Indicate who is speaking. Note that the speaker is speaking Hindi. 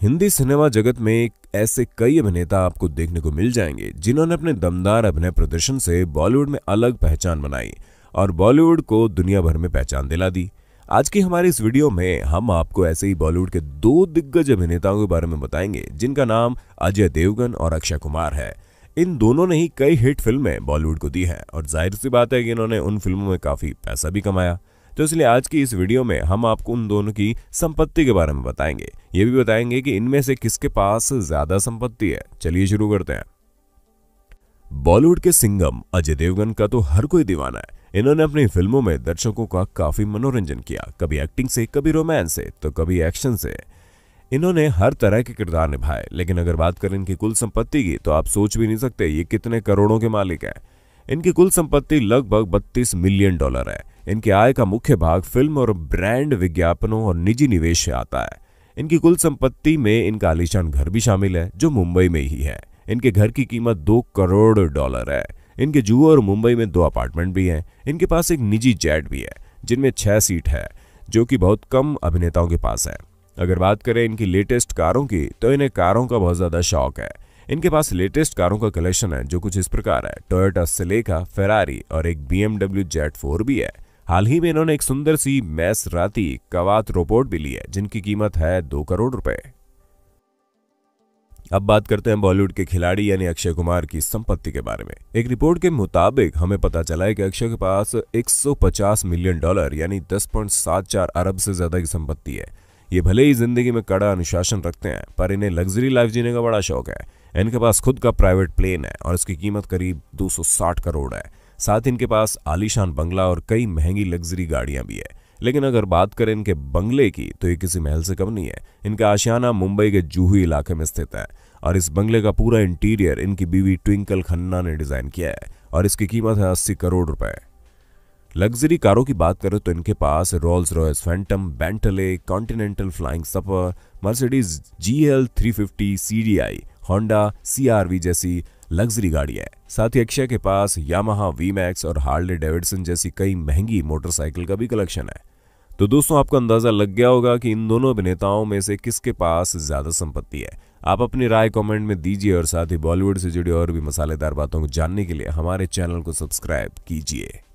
Speaker 1: हिंदी सिनेमा जगत में ऐसे कई अभिनेता आपको देखने को मिल जाएंगे जिन्होंने अपने दमदार अभिनय प्रदर्शन से बॉलीवुड में अलग पहचान बनाई और बॉलीवुड को दुनिया भर में पहचान दिला दी। आज की हमारी इस वीडियो में हम आपको ऐसे ही बॉलीवुड के दो दिग्गज अभिनेताओं के बारे में बताएंगे जिनका नाम अजय देवगन और अक्षय कुमार है। इन दोनों ने ही कई हिट फिल्में बॉलीवुड को दी हैं और जाहिर सी बात है कि इन्होंने उन फिल्मों में काफी पैसा भी कमाया। तो इसलिए आज की इस वीडियो में हम आपको उन दोनों की संपत्ति के बारे में बताएंगे। ये भी बताएंगे कि इनमें से किसके पास ज्यादा संपत्ति है। चलिए शुरू करते हैं। बॉलीवुड के सिंघम अजय देवगन का तो हर कोई दीवाना है। इन्होंने अपनी फिल्मों में दर्शकों का काफी मनोरंजन किया, कभी एक्टिंग से, कभी रोमांस से, तो कभी एक्शन से। इन्होंने हर तरह के किरदार निभाए। लेकिन अगर बात करें इनकी कुल संपत्ति की तो आप सोच भी नहीं सकते ये कितने करोड़ों के मालिक है। इनकी कुल संपत्ति लगभग $32 मिलियन है। इनकी आय का मुख्य भाग फिल्म और ब्रांड विज्ञापनों और निजी निवेश से आता है। इनकी कुल संपत्ति में इनका आलीशान घर भी शामिल है जो मुंबई में ही है। इनके घर की कीमत $2 करोड़ है। इनके जुहू और मुंबई में 2 अपार्टमेंट भी हैं। इनके पास एक निजी जेट भी है जिनमें 6 सीट है, जो कि बहुत कम अभिनेताओं के पास है। अगर बात करें इनकी लेटेस्ट कारों की तो इन्हें कारों का बहुत ज्यादा शौक है। इनके पास लेटेस्ट कारों का कलेक्शन है जो कुछ इस प्रकार है। टोयोटा सिलेका, फेरारी और एक BMW जेट 4 भी है। हाल ही में इन्होंने एक सुंदर सी मैसराती कवात रोबोट भी ली है जिनकी कीमत है $2 करोड़। अब बात करते हैं बॉलीवुड के खिलाड़ी यानी अक्षय कुमार की संपत्ति के बारे में। एक रिपोर्ट के मुताबिक हमें पता चला है कि अक्षय के पास $150 मिलियन यानी 10.74 अरब से ज्यादा की संपत्ति है। ये भले ही जिंदगी में कड़ा अनुशासन रखते हैं पर इन्हें लग्जरी लाइफ जीने का बड़ा शौक है। इनके पास खुद का प्राइवेट प्लेन है और इसकी कीमत करीब 260 करोड़ है। साथ इनके पास आलीशान बंगला और कई महंगी लग्जरी गाड़ियां भी है। लेकिन अगर बात करें इनके बंगले की तो ये किसी महल से कम नहीं है। इनका आशियाना मुंबई के जुहू इलाके में स्थित है और इस बंगले का पूरा इंटीरियर इनकी बीवी ट्विंकल खन्ना ने डिजाइन किया है और इसकी कीमत है $80 करोड़। लग्जरी कारों की बात करें तो इनके पास Rolls Royce Phantom, Bentley, Continental Flying Spur, Mercedes GL 350 CDI, Honda CRV जैसी लग्जरी गाड़ी है। साथ ही अक्षय के पास यामाहा VMAX और हार्ले डेविडसन जैसी कई महंगी मोटरसाइकिल का भी कलेक्शन है। तो दोस्तों आपको अंदाजा लग गया होगा कि इन दोनों अभिनेताओं में से किसके पास ज्यादा संपत्ति है। आप अपनी राय कमेंट में दीजिए और साथ ही बॉलीवुड से जुड़ी और भी मसालेदार बातों को जानने के लिए हमारे चैनल को सब्सक्राइब कीजिए।